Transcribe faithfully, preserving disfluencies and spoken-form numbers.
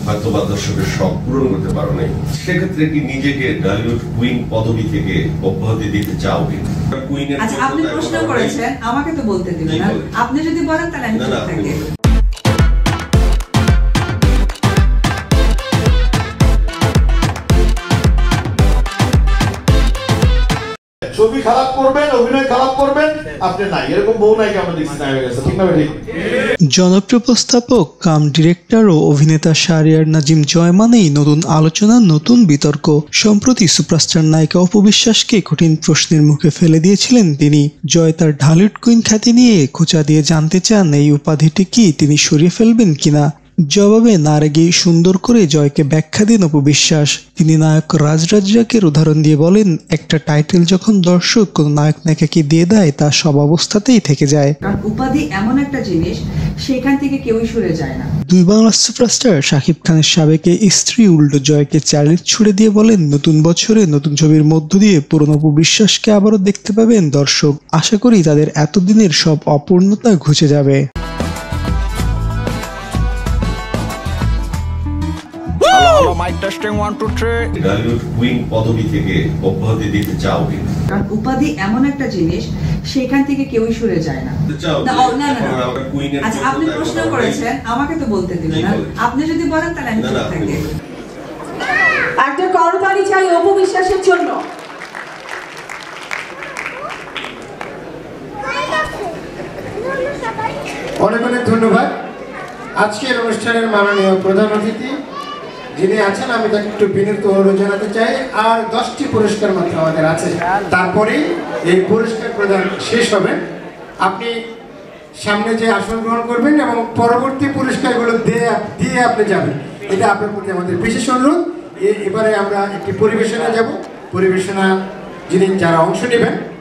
হয়তো বা দর্শকের শখ পূরণ করতে পারো নাই, সেক্ষেত্রে কি নিজেকে ঢালিউড কুইন পদবি থেকে অব্যাহতি দিতে চাও কি? কুইনের আচ্ছা, আপনি প্রশ্ন করেছেন, আমাকে তো বলতে দিবেন না। আপনি যদি বলেন তাহলে আমি চুপ থাকি। ছবি খারাপ করবেন, অভিনয় খারাপ করবেন, আপনি নাই এরকম বউ নাই আমরা দেখছি না হয়ে গেছে, ঠিক না ভাই? জনপ্রিয় উপস্থাপক কাম ডিরেক্টর ও অভিনেতা শাহরিয়ার নাজিম জয় মানেই নতুন আলোচনা, নতুন বিতর্ক। সম্প্রতি সুপারস্টার নায়িকা অপু বিশ্বাসকে কঠিন প্রশ্নের মুখে ফেলে দিয়েছিলেন তিনি। জয় তার ঢালিউড কুইন খ্যাতি নিয়ে খোঁচা দিয়ে জানতে চান এই উপাধিটি কি তিনি সরিয়ে ফেলবেন কিনা। জবাবে না রেগে সুন্দর করে জয়কে ব্যাখ্যা দেন অপু বিশ্বাস। তিনি নায়ক রাজ রাজ্জাকের উদাহরণ দিয়ে বলেন, একটা টাইটেল যখন দর্শক কোন নায়ক নায়িকাকে দিয়ে দেয় তা সব অবস্থাতেই থেকে যায়। কারণ উপাধি এমন একটা জিনিস, সেখান থেকে কেউই সরে যায় না। দুই বাংলার সুপারস্টার শাকিব খানের সাবেক স্ত্রী উল্টো জয়কে চ্যালেঞ্জ ছুড়ে দিয়ে বলেন, নতুন বছরে নতুন ছবির মধ্য দিয়ে পুরনো অপু বিশ্বাসকে আবারও দেখতে পাবেন দর্শক। আশা করি তাদের এতদিনের সব অপূর্ণতা ঘুচে যাবে। ঢালিউড কুইন পদবি থেকে অব্যাহতি দিতে চাও কি? কারণ উপাধি এমন একটা জিনিস, সেখান থেকে কেউই সরে যায় না। আচ্ছা, আপনি প্রশ্ন করেছেন, আমাকে তো বলতে দিবেন না। আপনি যদি বলেন তাহলে আমি চুপ থাকি। একটা করতালি চাই অপু বিশ্বাসের জন্য। অনেক অনেক ধন্যবাদ। আজকের অনুষ্ঠানের মাননীয় প্রধান অতিথি যিনি আছেন, আমি তাকে একটু বিনীত অনুরোধ জানাতে চাই। আর দশটি পুরস্কার মাত্র আমাদের আছে, তারপরেই এই পুরস্কার প্রদান শেষ হবে। আপনি সামনে যে আসন গ্রহণ করবেন এবং পরবর্তী পুরস্কারগুলো দিয়ে দিয়ে আপনি যাবেন, এটা আপনার প্রতি আমাদের বিশেষ অনুরোধ। এবারে আমরা একটি পরিবেশনা যাব। পরিবেশনা যিনি যারা অংশ নেবেন